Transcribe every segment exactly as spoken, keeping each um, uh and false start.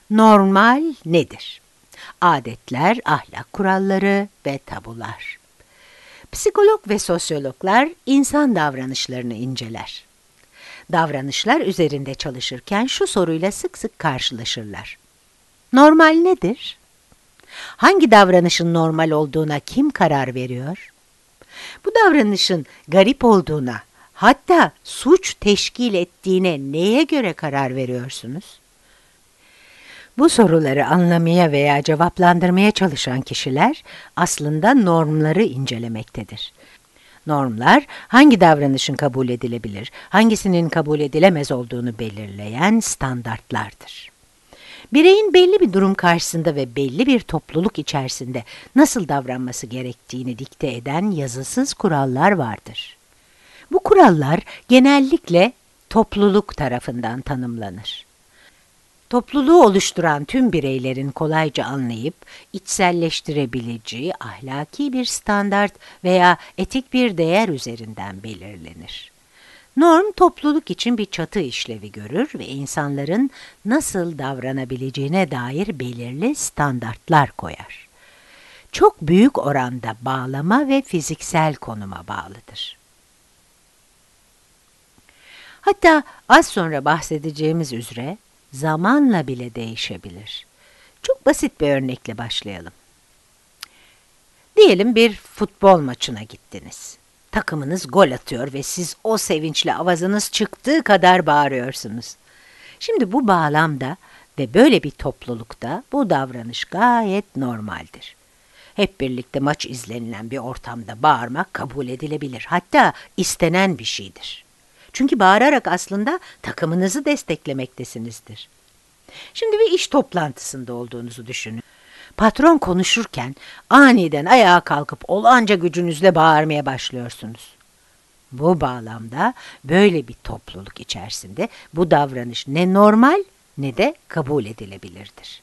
Normal nedir? Adetler, ahlak kuralları ve tabular. Psikolog ve sosyologlar insan davranışlarını inceler. Davranışlar üzerinde çalışırken şu soruyla sık sık karşılaşırlar. Normal nedir? Hangi davranışın normal olduğuna kim karar veriyor? Bu davranışın garip olduğuna, hatta suç teşkil ettiğine neye göre karar veriyorsunuz? Bu soruları anlamaya veya cevaplandırmaya çalışan kişiler aslında normları incelemektedir. Normlar, hangi davranışın kabul edilebilir, hangisinin kabul edilemez olduğunu belirleyen standartlardır. Bireyin belli bir durum karşısında ve belli bir topluluk içerisinde nasıl davranması gerektiğini dikte eden yazısız kurallar vardır. Bu kurallar genellikle topluluk tarafından tanımlanır. Topluluğu oluşturan tüm bireylerin kolayca anlayıp içselleştirebileceği ahlaki bir standart veya etik bir değer üzerinden belirlenir. Norm, topluluk için bir çatı işlevi görür ve insanların nasıl davranabileceğine dair belirli standartlar koyar. Çok büyük oranda bağlama ve fiziksel konuma bağlıdır. Hatta az sonra bahsedeceğimiz üzere zamanla bile değişebilir. Çok basit bir örnekle başlayalım. Diyelim bir futbol maçına gittiniz. Takımınız gol atıyor ve siz o sevinçle avazınız çıktığı kadar bağırıyorsunuz. Şimdi bu bağlamda ve böyle bir toplulukta bu davranış gayet normaldir. Hep birlikte maç izlenilen bir ortamda bağırmak kabul edilebilir. Hatta istenen bir şeydir. Çünkü bağırarak aslında takımınızı desteklemektesinizdir. Şimdi bir iş toplantısında olduğunuzu düşünün. Patron konuşurken aniden ayağa kalkıp olağanca gücünüzle bağırmaya başlıyorsunuz. Bu bağlamda böyle bir topluluk içerisinde bu davranış ne normal ne de kabul edilebilirdir.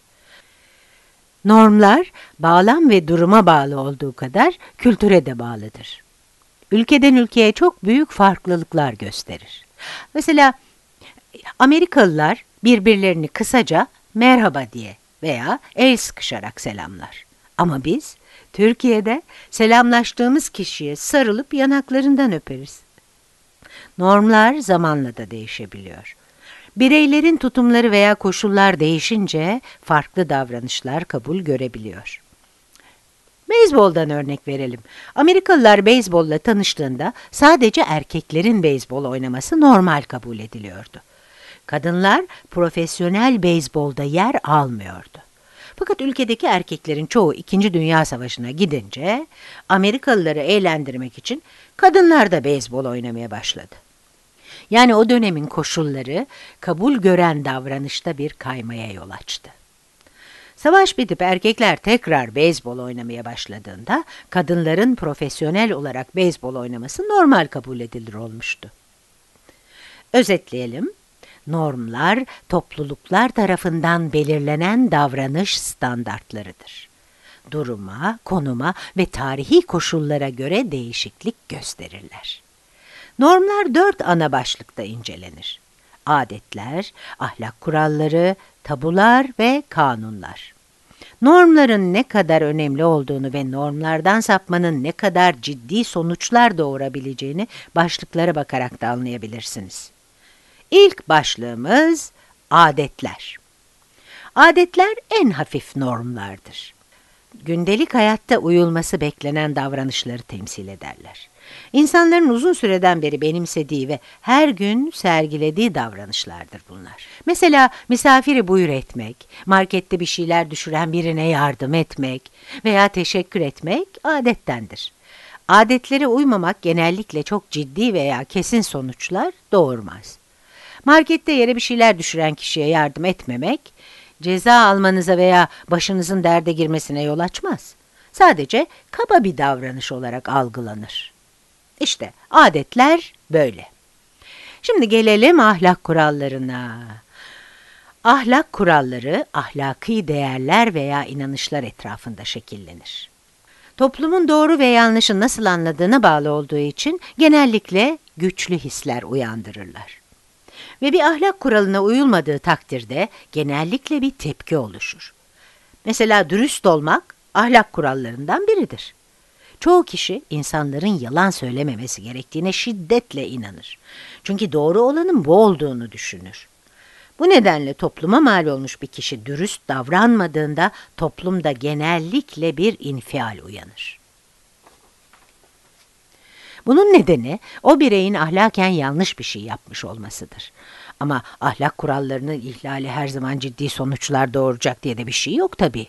Normlar bağlam ve duruma bağlı olduğu kadar kültüre de bağlıdır. Ülkeden ülkeye çok büyük farklılıklar gösterir. Mesela Amerikalılar birbirlerini kısaca merhaba diye veya el sıkışarak selamlar. Ama biz Türkiye'de selamlaştığımız kişiye sarılıp yanaklarından öperiz. Normlar zamanla da değişebiliyor. Bireylerin tutumları veya koşullar değişince farklı davranışlar kabul görebiliyor. Beyzboldan örnek verelim. Amerikalılar beyzbolla tanıştığında sadece erkeklerin beyzbol oynaması normal kabul ediliyordu. Kadınlar profesyonel beyzbolda yer almıyordu. Fakat ülkedeki erkeklerin çoğu İkinci Dünya Savaşı'na gidince Amerikalıları eğlendirmek için kadınlar da beyzbol oynamaya başladı. Yani o dönemin koşulları kabul gören davranışta bir kaymaya yol açtı. Savaş bitip erkekler tekrar beyzbol oynamaya başladığında kadınların profesyonel olarak beyzbol oynaması normal kabul edilir olmuştu. Özetleyelim. Normlar, topluluklar tarafından belirlenen davranış standartlarıdır. Duruma, konuma ve tarihi koşullara göre değişiklik gösterirler. Normlar dört ana başlıkta incelenir. Adetler, ahlak kuralları, tabular ve kanunlar. Normların ne kadar önemli olduğunu ve normlardan sapmanın ne kadar ciddi sonuçlar doğurabileceğini başlıklara bakarak da anlayabilirsiniz. İlk başlığımız adetler. Adetler en hafif normlardır. Gündelik hayatta uyulması beklenen davranışları temsil ederler. İnsanların uzun süreden beri benimsediği ve her gün sergilediği davranışlardır bunlar. Mesela misafiri buyur etmek, markette bir şeyler düşüren birine yardım etmek veya teşekkür etmek adettendir. Adetlere uymamak genellikle çok ciddi veya kesin sonuçlar doğurmaz. Markette yere bir şeyler düşüren kişiye yardım etmemek, ceza almanıza veya başınızın derde girmesine yol açmaz. Sadece kaba bir davranış olarak algılanır. İşte adetler böyle. Şimdi gelelim ahlak kurallarına. Ahlak kuralları, ahlaki değerler veya inanışlar etrafında şekillenir. Toplumun doğru ve yanlışı nasıl anladığına bağlı olduğu için genellikle güçlü hisler uyandırırlar. Ve bir ahlak kuralına uyulmadığı takdirde genellikle bir tepki oluşur. Mesela dürüst olmak ahlak kurallarından biridir. Çoğu kişi insanların yalan söylememesi gerektiğine şiddetle inanır. Çünkü doğru olanın bu olduğunu düşünür. Bu nedenle topluma mal olmuş bir kişi dürüst davranmadığında toplumda genellikle bir infial uyanır. Bunun nedeni o bireyin ahlaken yanlış bir şey yapmış olmasıdır. Ama ahlak kurallarının ihlali her zaman ciddi sonuçlar doğuracak diye de bir şey yok tabii.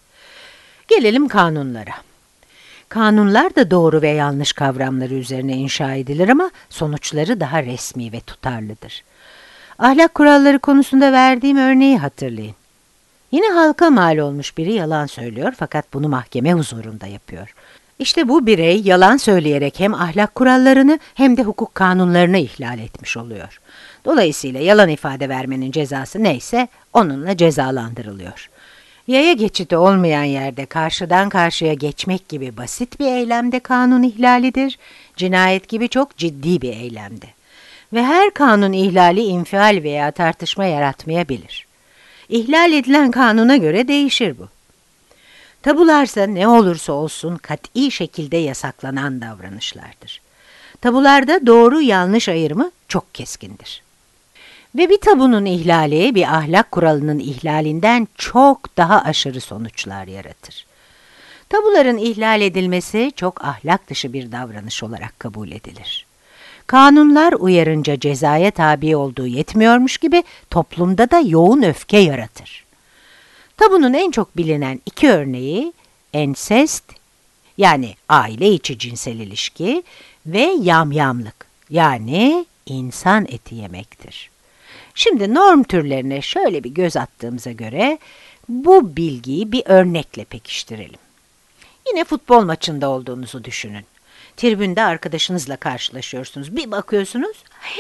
Gelelim kanunlara. Kanunlar da doğru ve yanlış kavramları üzerine inşa edilir ama sonuçları daha resmi ve tutarlıdır. Ahlak kuralları konusunda verdiğim örneği hatırlayın. Yine halka mal olmuş biri yalan söylüyor fakat bunu mahkeme huzurunda yapıyor. İşte bu birey yalan söyleyerek hem ahlak kurallarını hem de hukuk kanunlarını ihlal etmiş oluyor. Dolayısıyla yalan ifade vermenin cezası neyse onunla cezalandırılıyor. Yaya geçidi olmayan yerde karşıdan karşıya geçmek gibi basit bir eylemde kanun ihlalidir, cinayet gibi çok ciddi bir eylemde. Ve her kanun ihlali infial veya tartışma yaratmayabilir. İhlal edilen kanuna göre değişir bu. Tabularsa ne olursa olsun kat'i şekilde yasaklanan davranışlardır. Tabularda doğru yanlış ayrımı çok keskindir. Ve bir tabunun ihlali bir ahlak kuralının ihlalinden çok daha aşırı sonuçlar yaratır. Tabuların ihlal edilmesi çok ahlak dışı bir davranış olarak kabul edilir. Kanunlar uyarınca cezaya tabi olduğu yetmiyormuş gibi toplumda da yoğun öfke yaratır. Tabunun en çok bilinen iki örneği ensest yani aile içi cinsel ilişki ve yamyamlık yani insan eti yemektir. Şimdi norm türlerine şöyle bir göz attığımıza göre bu bilgiyi bir örnekle pekiştirelim. Yine futbol maçında olduğunuzu düşünün. Tribünde arkadaşınızla karşılaşıyorsunuz. Bir bakıyorsunuz,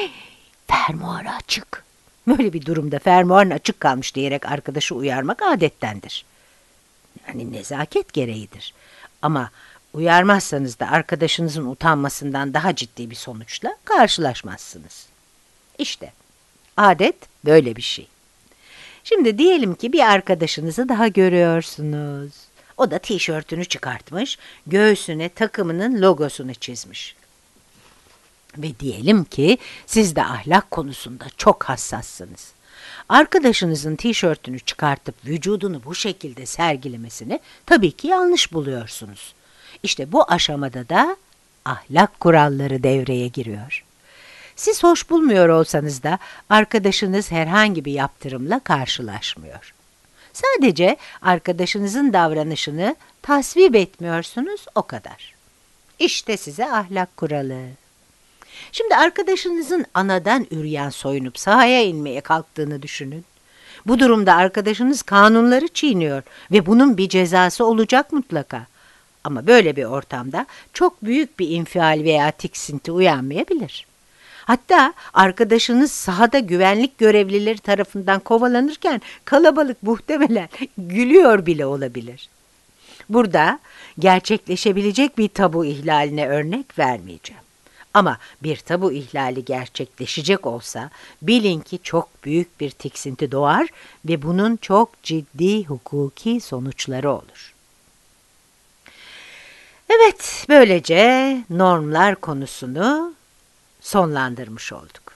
fermuarı açık. Böyle bir durumda fermuarın açık kalmış diyerek arkadaşı uyarmak adettendir. Yani nezaket gereğidir. Ama uyarmazsanız da arkadaşınızın utanmasından daha ciddi bir sonuçla karşılaşmazsınız. İşte adet böyle bir şey. Şimdi diyelim ki bir arkadaşınızı daha görüyorsunuz. O da tişörtünü çıkartmış, göğsüne takımının logosunu çizmiş. Ve diyelim ki siz de ahlak konusunda çok hassassınız. Arkadaşınızın tişörtünü çıkartıp vücudunu bu şekilde sergilemesini tabii ki yanlış buluyorsunuz. İşte bu aşamada da ahlak kuralları devreye giriyor. Siz hoş bulmuyor olsanız da arkadaşınız herhangi bir yaptırımla karşılaşmıyor. Sadece arkadaşınızın davranışını tasvip etmiyorsunuz, o kadar. İşte size ahlak kuralı. Şimdi arkadaşınızın anadan üreyen soyunup sahaya inmeye kalktığını düşünün. Bu durumda arkadaşınız kanunları çiğniyor ve bunun bir cezası olacak mutlaka. Ama böyle bir ortamda çok büyük bir infial veya tiksinti uyanmayabilir. Hatta arkadaşınız sahada güvenlik görevlileri tarafından kovalanırken kalabalık muhtemelen gülüyor bile olabilir. Burada gerçekleşebilecek bir tabu ihlaline örnek vermeyeceğim. Ama bir tabu ihlali gerçekleşecek olsa bilin ki çok büyük bir tiksinti doğar ve bunun çok ciddi hukuki sonuçları olur. Evet, böylece normlar konusunu sonlandırmış olduk.